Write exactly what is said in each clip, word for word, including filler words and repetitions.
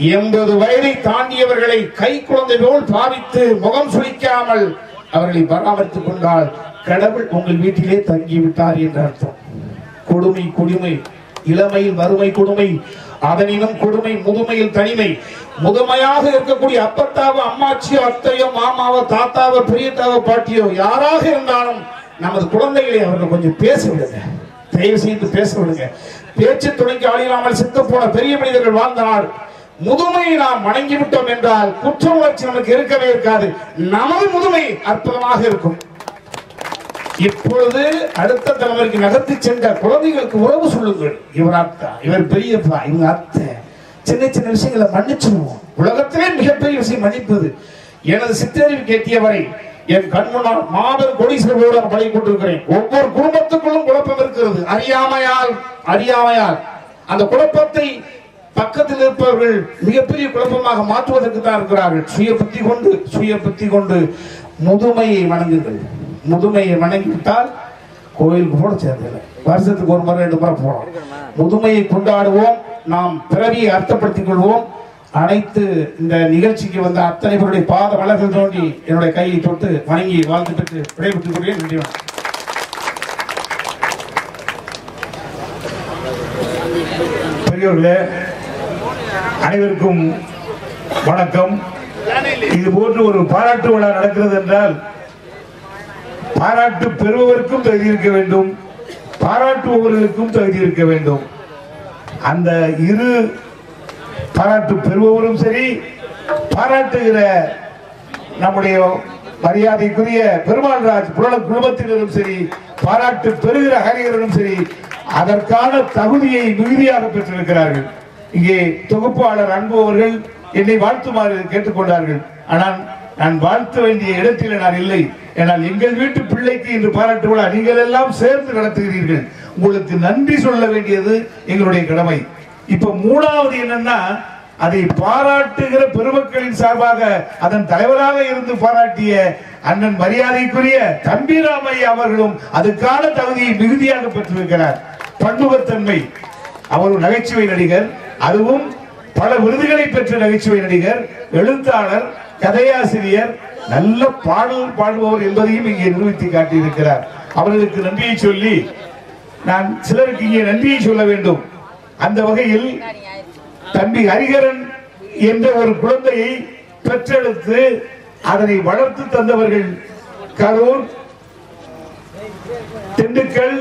எண்பது வயதை தாண்டியவர்களை கை குழந்தை போல் பாவித்து முகம் சுளிக்காமல் அவர்களை பராமரித்துக் கொண்டால் கடவுள் உங்கள் வீட்டிலே தங்கிவிட்டார் என்று அர்த்தம். கொடுமை கொடுமை, இளமையில் வறுமை கொடுமை, அதனினும் கொடுமை முதுமையில் தனிமை. முதுமையாக இருக்கக்கூடிய அப்பத்தாவோ அம்மாச்சியோ அத்தையோ மாமாவோ தாத்தாவோ பெரியத்தாவோ பாட்டியோ யாராக இருந்தாலும் நமது குழந்தைகளை அவர்கள் கொஞ்சம் பேச விடுங்க, தயவு செய்து பேச விடுங்க. பேச்சு துணைக்கு ஆளில்லாமல் செத்து போன பெரிய மனிதர்கள் வாழ்ந்த நாள். முதுமையை நாம் வணங்கிவிட்டோம் என்றால் குற்ற உணர்ச்சி நமக்கு இருக்கவே இருக்காது. நமது முதுமை அற்புதமாக இருக்கும். இப்பொழுது அடுத்த தலைமுறைக்கு நகர்த்தி சென்ற குழந்தைகளுக்கு உறவு சொல்லுங்கள். இவர் அத்தா, இவர் பெரியப்பா, இவங்க அத்தை. சின்ன சின்ன விஷயங்களை மன்னிச்சுடுவோம். உலகத்திலே மிகப்பெரிய விஷயம் மன்னிப்பது. எனது சித்தறிவு கேட்டியவரை என் கண் முன்னால் மாபெரும் கோடீஸ்வரர்களோடு பழகி கொண்டிருக்கிறேன். ஒவ்வொரு குடும்பத்துக்குள்ளும் குழப்பம் இருக்கிறது. அறியாமையால் அறியாமையால் அந்த குழப்பத்தை பக்கத்தில் இருப்பவர்கள் மிகப்பெரிய குழப்பமாக மாற்றுவதற்கு தான் இருக்கிறார்கள். சுய புத்தி கொண்டு சுய புத்தி கொண்டு முதுமையை வணங்குங்கள். முதுமையை வணங்கிவிட்டால் கோயிலுக்கு போட சேர்ந்ததில்லை. வருஷத்துக்கு ஒரு முறை ரெண்டு முறை போனோம். முதுமையை கொண்டாடுவோம், நாம் பிறவியை அர்த்தப்படுத்திக் கொள்வோம். அனைத்து இந்த நிகழ்ச்சிக்கு வந்த அத்தனை பேருடைய பாத மலர்கள் தோண்டி என்னுடைய கையை தொட்டு வணங்கி வாழ்த்து பெற்று விடைபெற்றுக் கொள்கிறேன். நன்றி. பெரியவர்களே அனைவருக்கும் வணக்கம். இது போன்று ஒரு பாராட்டு விழா நடக்கிறது என்றால் பாராட்டு பெறுபவருக்கும் தகுதி இருக்க வேண்டும், பாராட்டுபவர்களுக்கும் தகுதி இருக்க வேண்டும். அந்த இரு பாராட்டு பெறுபவரும் சரி, பாராட்டுகிற நம்முடைய மரியாதைக்குரிய பெருமாள்ராஜ் புரள குழுமத்தினரும் சரி, பாராட்டு பெறுகிற ஹரிகரனும் சரி, அதற்கான தகுதியை மிகுதியாக பெற்றிருக்கிறார்கள். இங்கே தொகுப்பாளர் அன்பு அவர்கள் என்னை வாழ்த்துமாறு கேட்டுக்கொண்டார்கள். ஆனால் நான் வாழ்த்த வேண்டிய இடத்தில் நான் இல்லை. ஏனால் எங்கள் வீட்டு பிள்ளைக்கு இன்று பாராட்டு விழா நீங்கள் எல்லாம் சேர்ந்து நடத்துகிறீர்கள். உங்களுக்கு நன்றி சொல்ல வேண்டியது எங்களுடைய கடமை. இப்ப மூணாவது என்னன்னா, அதை பாராட்டுகிற பெருமக்களின் சார்பாக அதன் தலைவராக இருந்து பாராட்டிய அண்ணன் மரியாதைக்குரிய தம்பிராமையா அவர்களும் அதுக்கான தகுதியை மிகுதியாக பெற்றிருக்கிறார். பன்முகத்தன்மை, அவர் ஒரு நகைச்சுவை நடிகர், அதுவும் பல விருதுகளை பெற்ற நகைச்சுவை நடிகர், எழுத்தாளர், கதையாசிரியர், நல்ல பாடல் பாடுபவர் என்பதையும் இங்கே நிரூபித்து காட்டியிருக்கிறார். அவர்களுக்கு நன்றியை சொல்லி நான் சிலருக்கு இங்கே நன்றியை சொல்ல வேண்டும். அந்த வகையில் தம்பி ஹரிகரன் என்ற ஒரு குழந்தையை பெற்றெடுத்து அதனை வளர்த்து தந்தவர்கள் கரூர், திண்டுக்கல்,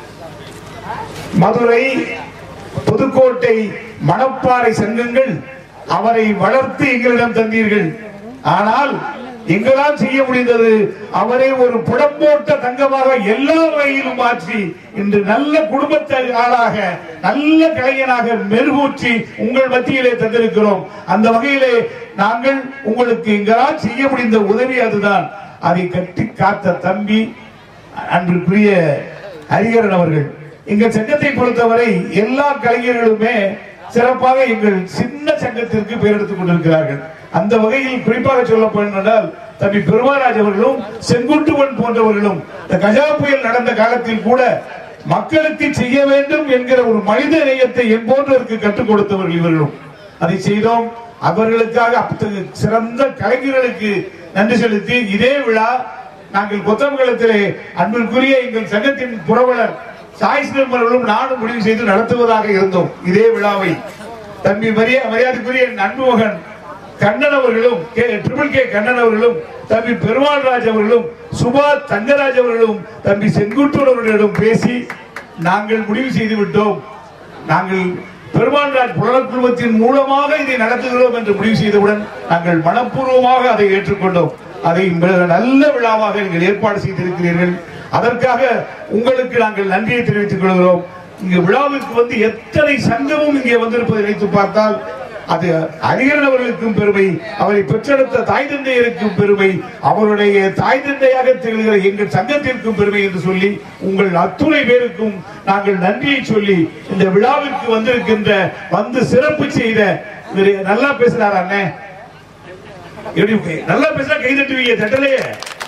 மதுரை, புதுக்கோட்டை, மணப்பாறை சங்கங்கள் அவரை வளர்த்து எங்களிடம் தந்தீர்கள். ஆனால் எங்களால் செய்ய முடிந்தது அவரை ஒரு புடம்போட்ட தங்கமாக எல்லா வகையிலும் மாற்றி இன்று நல்ல குடும்பத்தை ஆளாக நல்ல கலைஞனாக மெருகூற்றி உங்கள் மத்தியிலே தந்திருக்கிறோம். அந்த வகையிலே நாங்கள் உங்களுக்கு எங்களால் செய்ய முடிந்த உதவி அதுதான். அதை கட்டி காத்த தம்பி அன்றுக்குரிய ஹரிகரன் அவர்கள். எங்கள் சங்கத்தை பொறுத்தவரை எல்லா கலைஞர்களுமே சிறப்பாக எங்கள் சின்ன சங்கத்திற்கு பெயர் எடுத்துக் கொண்டிருக்கிறார்கள். அந்த வகையில் குறிப்பாக சொல்ல போனால் தம்பி பெருமாராஜ் அவர்களும் செங்குட்டுவன் போன்றவர்களும் இந்த கஜா புயல் நடந்த காலத்தில் கூட மக்களுக்கு செய்ய வேண்டும் என்கிற ஒரு மனித நேயத்தை என்போன்றதற்கு கற்றுக் கொடுத்தவர்கள் இவர்களும். அதை செய்தோம். அவர்களுக்காக சிறந்த கலைஞர்களுக்கு நன்றி செலுத்தி இதே விழா நாங்கள் கொத்தமங்கலத்திலே அன்பிற்குரிய எங்கள் சங்கத்தின் புரவலர் சாய்ஸ் அவர்களும் நானும் முடிவு செய்து நடத்துவதாக இருந்தோம். இதே விழாவை தம்பி மரியாதைக்குரிய அன்பு மகன் கண்ணன் அவர்களும் ட்ரிபிள் கே கண்ணன் அவர்களும் தம்பி பெருமாள்ராஜ் அவர்களும் சுபா தங்கராஜ் அவர்களும் தம்பி செங்குட்டூர் அவர்களிடம் பேசி நாங்கள் முடிவு செய்து விட்டோம். நாங்கள் பெருமாள்ராஜ் புலன குழுமத்தின் மூலமாக இதை நடத்துகிறோம் என்று முடிவு செய்தவுடன் நாங்கள் மனப்பூர்வமாக அதை ஏற்றுக்கொண்டோம். அதை நல்ல விழாவாக நீங்கள் ஏற்பாடு செய்திருக்கிறீர்கள். அதற்காக உங்களுக்கு நாங்கள் நன்றியை தெரிவித்துக் கொள்கிறோம். இங்கு விழாவிற்கு வந்து எத்தனை சங்கமும் இங்கே வந்திருப்பதை நினைத்து பார்த்தால் அது ஹரிகரன் அவர்களுக்கும் பெருமை, அவரை பெற்றெடுத்த தாய் தந்தையருக்கும் பெருமை, அவருடைய தாய் தந்தையாக திகழ்கிற எங்கள் சங்கத்திற்கும் பெருமை என்று சொல்லி உங்கள் அத்துணை பேருக்கும் நாங்கள் நன்றியை சொல்லி இந்த விழாவிற்கு வந்திருக்கின்ற வந்து சிறப்பு செய்த நல்லா பேசுறார் அண்ணே, நல்லா பேசுறா கை தட்டுவீங்க தட்டலையே.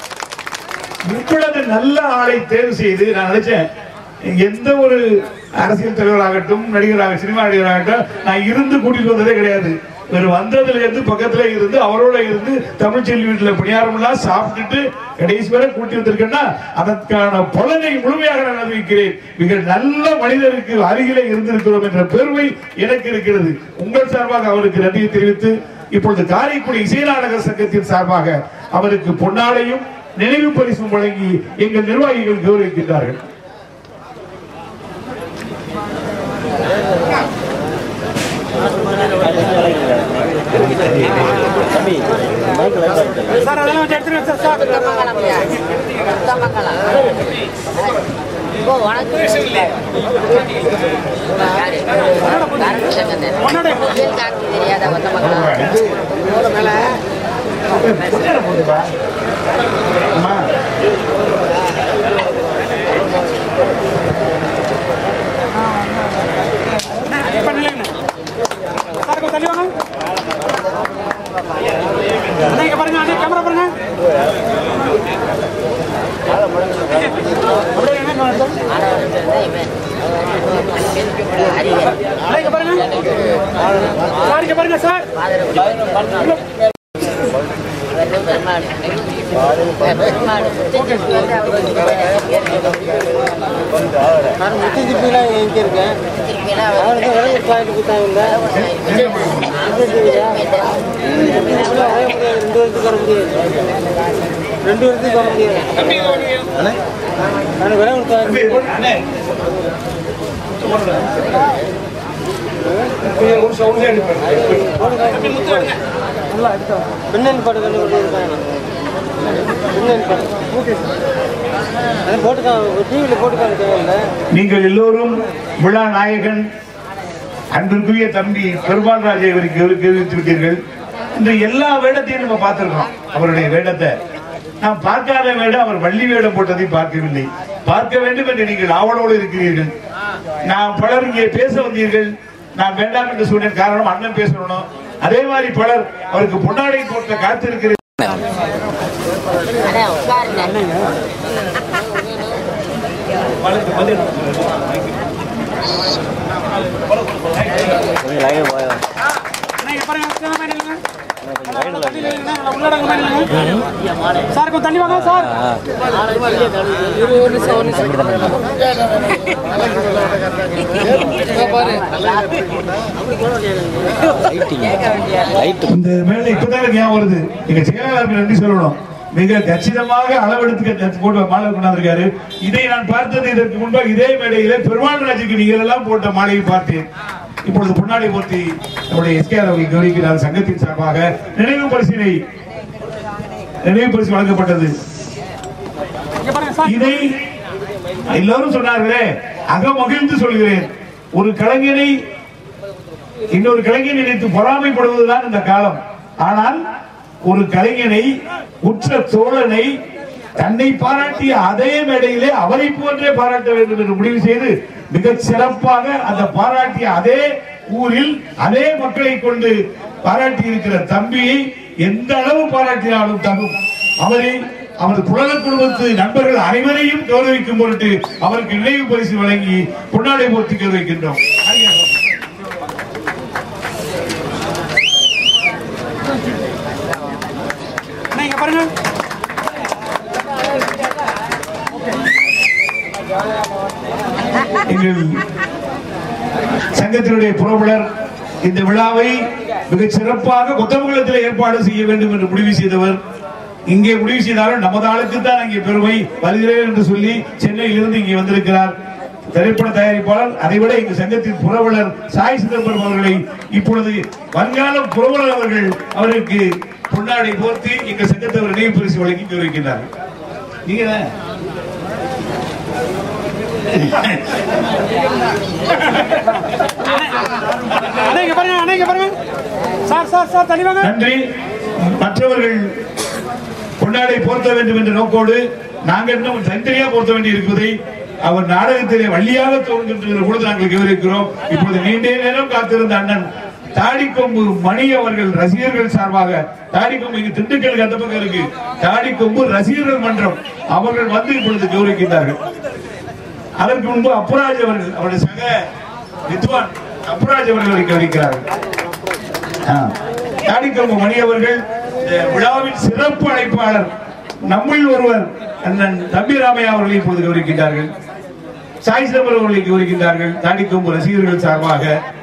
இவ்வளவு நல்ல ஆளை தேர்வு செய்து நான் நினைச்சேன் எந்த ஒரு அரசியல் தலைவராகட்டும் நடிகராக சினிமா நடிகராகட்டும் நான் இருந்து கூட்டிட்டு வந்ததே கிடையாது. இவர் வந்ததுல இருந்து பக்கத்துல இருந்து அவரோட இருந்து தமிழ்ச்செல்வி வீட்டுல பணியாரம் எல்லாம் சாப்பிட்டுட்டு கடைசி வரை கூட்டி வந்திருக்கேன்னா அதற்கான பலனை முழுமையாக நான் அறிவிக்கிறேன். மிக நல்ல மனிதருக்கு அருகிலே இருந்திருக்கிறோம் என்ற பெருமை எனக்கு இருக்கிறது. உங்கள் சார்பாக அவருக்கு நன்றியை தெரிவித்து இப்பொழுது காரைக்குடி இசைநாடகர் சங்கத்தின் சார்பாக அவருக்கு பொன்னாடையும் நினைவு பரிசும் வழங்கி எங்கள் நிர்வாகிகள் கௌரவிக்கின்றார்கள். ரெண்டு வருஷத்துக்கு வர முடியாது. நான் விலை பின்னணி பாட்டு கண்டு நீங்கள் எல்லோரும் விழா நாயகன் அன்பிற்குரிய தம்பி பெருமாள் ராஜை தெரிவித்து விட்டீர்கள். இந்த எல்லா வேடத்தையும் நம்ம பார்த்திருக்கோம். அவருடைய வேடத்தை நாம் பார்க்காத வேடம் அவர் வள்ளி வேடம் போட்டதை பார்க்கவில்லை. பார்க்க வேண்டும் என்று நீங்கள் ஆவலோடு இருக்கிறீர்கள். நான் பலர் இங்கே பேச வந்தீர்கள். நான் வேண்டாம் என்று சொன்ன காரணம் அண்ணன் பேசணும். அதே மாதிரி பலர் அவருக்கு பொன்னாடை போட்ட காத்திருக்கிறேன். சார் கொஞ்சம் தள்ளி வாங்க சார். இந்த மேல இப்பதான் ஞாபகம் வருது. எங்க செயலாளருக்கு நன்றி சொல்லணும். மிக கச்சிதமாக அளவெடுத்து போட்டு மாலை கொண்டாந்திருக்காரு. இதை நான் பார்த்தது இதற்கு முன்பாக இதே மேடையில பெருமாள் ராஜுக்கு நீங்கள் எல்லாம் போட்ட மாலையை பார்த்தேன். இப்பொழுது பொன்னாடை போர்த்தி நம்முடைய எஸ்கேஆர் அவர்கள் கௌரவிக்கிறார். சங்கத்தின் சார்பாக நினைவு பரிசினை நினைவு பரிசு வழங்கப்பட்டது. இதை எல்லோரும் சொன்னார்களே, அகமகிழ்ந்து சொல்கிறேன். ஒரு கலைஞனை இன்னொரு கலைஞனை நினைத்து பொறாமைப்படுவதுதான் இந்த காலம். ஆனால் ஒரு கலைஞனை உற்ற தோழனை தன்னை பாராட்டிய அதே மேடையிலே அவரை போன்றே பாராட்ட வேண்டும் என்று முடிவு செய்து மிக சிறப்பாக அந்த பாராட்டிய அதே ஊரில் அதே மக்களை கொண்டு பாராட்டி இருக்கிற தம்பியை எந்த அளவு பாராட்டினாலும் தகும். அவரை அவரது புலக குடும்பத்து நண்பர்கள் அனைவரையும் கௌரவிக்கும் பொருட்டு அவருக்கு நினைவு பரிசு வழங்கி பொன்னாடை போர்த்தி கௌரவிக்கின்றோம். சங்கத்தினுடைய புரவலர் இந்த விழாவை மிக சிறப்பாக கொத்தமங்கலத்தில் ஏற்பாடு செய்ய வேண்டும் என்று முடிவு செய்தவர். இங்கே முடிவு செய்தாலும் நமது ஆளுக்கு தான் இங்கே பெருமை வருகிறேன் என்று சொல்லி சென்னையில் இருந்து இங்கே வந்திருக்கிறார் திரைப்பட தயாரிப்பாளர். அதைவிட எங்கள் சங்கத்தின் புரவலர் சாய் சிதம்பரம் அவர்களை இப்பொழுது வருங்கால புரவலர் அவர்கள் அவருக்கு பொன்னாடை போர்த்தி எங்கள் சங்கத்தவர் நினைவு பரிசு வழங்கி கௌரவிக்கின்றார். நீங்க நன்றி. மற்றவர்கள் பொன்னாடை போர்த்த வேண்டும் என்ற நோக்கோடு நாங்கள் இன்னும் தனித்தனியா போர்த்த வேண்டி இருப்பதை அவர் நாடகத்திலே வள்ளியாக தோன்றுகின்ற பொழுது நாங்கள் கௌரவிக்கிறோம். இப்பொழுது நீண்ட நேரம் காத்திருந்த அண்ணன் தாடிக்கொம்பு மணி அவர்கள் ரசிகர்கள் சார்பாக, தாடிக்கொம்பு இங்கு திண்டுக்கல் அந்த பக்கம் இருக்கு, தாடிக்கொம்பு ரசிகர்கள் மன்றம் அவர்கள் வந்து இப்பொழுது கௌரவிக்கின்றார்கள். அதற்கு முன்பு அப்புராஜ் அவர்கள் அவருடைய சக வித்வான் அப்புராஜ் அவர்களை கவனிக்கிறார்கள். தாடிக்கொம்பு மணி அவர்கள் விழாவின் சிறப்பு அழைப்பாளர் நம்மில் ஒருவர் அண்ணன் தம்பி ராமையா அவர்களை இப்போது கௌரவிக்கின்றார்கள். சாய் சிதம்பரம் அவர்களை கௌரவிக்கின்றார்கள். தாடிக்கொம்பு ரசிகர்கள் சார்பாக